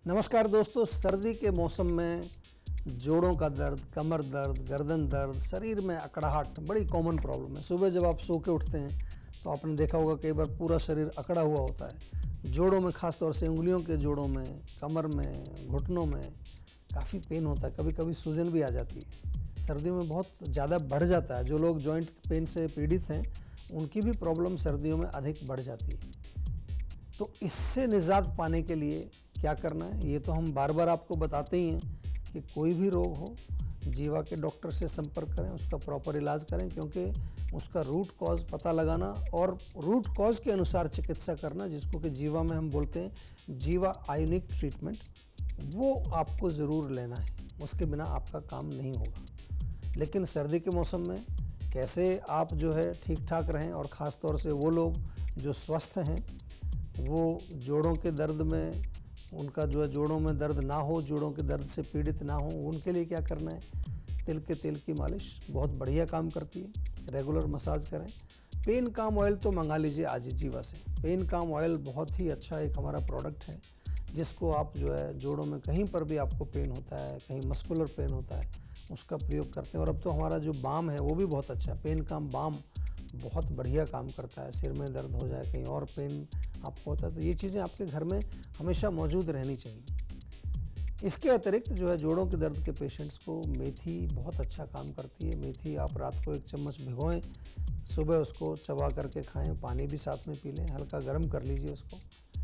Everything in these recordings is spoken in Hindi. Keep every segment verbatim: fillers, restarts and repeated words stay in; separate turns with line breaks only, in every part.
नमस्कार दोस्तों, सर्दी के मौसम में जोड़ों का दर्द, कमर दर्द, गर्दन दर्द, शरीर में अकड़ाहट बड़ी कॉमन प्रॉब्लम है। सुबह जब आप सो के उठते हैं तो आपने देखा होगा कई बार पूरा शरीर अकड़ा हुआ होता है। जोड़ों में, खास तौर से उंगलियों के जोड़ों में, कमर में, घुटनों में काफ़ी पेन होता है, कभी कभी सूजन भी आ जाती है। सर्दियों में बहुत ज़्यादा बढ़ जाता है। जो लोग जॉइंट पेन से पीड़ित हैं उनकी भी प्रॉब्लम सर्दियों में अधिक बढ़ जाती है। तो इससे निजात पाने के लिए क्या करना है, ये तो हम बार बार आपको बताते ही हैं कि कोई भी रोग हो, जीवा के डॉक्टर से संपर्क करें, उसका प्रॉपर इलाज करें, क्योंकि उसका रूट कॉज पता लगाना और रूट कॉज के अनुसार चिकित्सा करना, जिसको कि जीवा में हम बोलते हैं जीवा आयुर्वेदिक ट्रीटमेंट, वो आपको ज़रूर लेना है। उसके बिना आपका काम नहीं होगा। लेकिन सर्दी के मौसम में कैसे आप जो है ठीक ठाक रहें, और ख़ास तौर से वो लोग जो स्वस्थ हैं, वो जोड़ों के दर्द में, उनका जो है जोड़ों में दर्द ना हो, जोड़ों के दर्द से पीड़ित ना हो, उनके लिए क्या करना है, तिल के तेल की मालिश बहुत बढ़िया काम करती है। रेगुलर मसाज करें। पेन काम ऑयल तो मंगा लीजिए आज ही जीवा से। पेन काम ऑयल बहुत ही अच्छा एक हमारा प्रोडक्ट है, जिसको आप जो है जोड़ों में कहीं पर भी आपको पेन होता है, कहीं मस्कुलर पेन होता है, उसका प्रयोग करते हैं। और अब तो हमारा जो बाम है वो भी बहुत अच्छा है। पेन काम बाम बहुत बढ़िया काम करता है। सिर में दर्द हो जाए, कहीं और पेन आपको होता है, तो ये चीज़ें आपके घर में हमेशा मौजूद रहनी चाहिए। इसके अतिरिक्त जो है जोड़ों के दर्द के पेशेंट्स को मेथी बहुत अच्छा काम करती है। मेथी आप रात को एक चम्मच भिगोएं, सुबह उसको चबा करके खाएं, पानी भी साथ में पी लें, हल्का गर्म कर लीजिए उसको।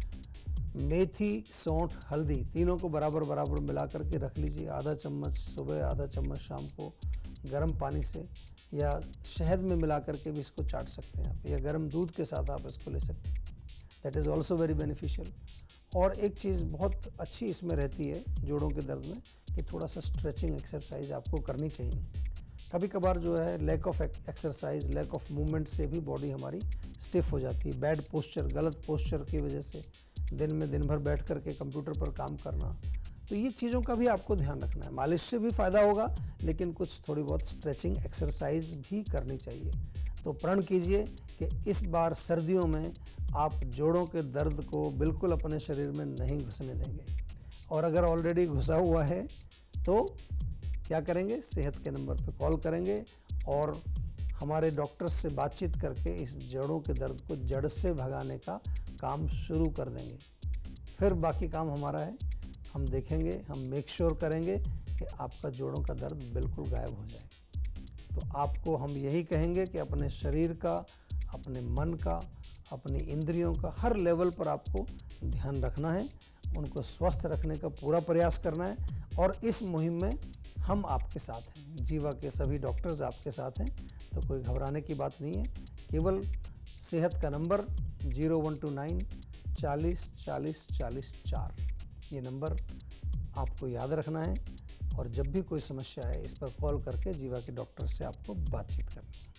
मेथी, सौंठ, हल्दी तीनों को बराबर बराबर मिला करके रख लीजिए। आधा चम्मच सुबह, आधा चम्मच शाम को गर्म पानी से या शहद में मिला करके भी इसको चाट सकते हैं आप, या गर्म दूध के साथ आप इसको ले सकते हैं। That is also very beneficial. और एक चीज़ बहुत अच्छी इसमें रहती है जोड़ों के दर्द में, कि थोड़ा सा स्ट्रेचिंग एक्सरसाइज आपको करनी चाहिए। कभी कभार जो है lack of exercise, lack of movement से भी बॉडी हमारी स्टिफ हो जाती है। बैड पोस्चर, गलत पोस्चर की वजह से दिन में दिन भर बैठ करके कंप्यूटर पर काम करना, तो ये चीज़ों का भी आपको ध्यान रखना है। मालिश से भी फ़ायदा होगा, लेकिन कुछ थोड़ी बहुत स्ट्रेचिंग एक्सरसाइज भी करनी चाहिए। तो प्रण कीजिए कि इस बार सर्दियों में आप जोड़ों के दर्द को बिल्कुल अपने शरीर में नहीं घुसने देंगे। और अगर ऑलरेडी घुसा हुआ है तो क्या करेंगे, सेहत के नंबर पर कॉल करेंगे और हमारे डॉक्टर से बातचीत करके इस जोड़ों के दर्द को जड़ से भगाने का काम शुरू कर देंगे। फिर बाकी काम हमारा है, हम देखेंगे, हम मेक श्योर करेंगे कि आपका जोड़ों का दर्द बिल्कुल गायब हो जाए। तो आपको हम यही कहेंगे कि अपने शरीर का, अपने मन का, अपनी इंद्रियों का हर लेवल पर आपको ध्यान रखना है, उनको स्वस्थ रखने का पूरा प्रयास करना है। और इस मुहिम में हम आपके साथ हैं, जीवा के सभी डॉक्टर्स आपके साथ हैं। तो कोई घबराने की बात नहीं है। केवल सेहत का number zero one two nine चालीस चालीस चालीस चार, ये नंबर आपको याद रखना है। और जब भी कोई समस्या है, इस पर कॉल करके जीवा के डॉक्टर से आपको बातचीत करनी है।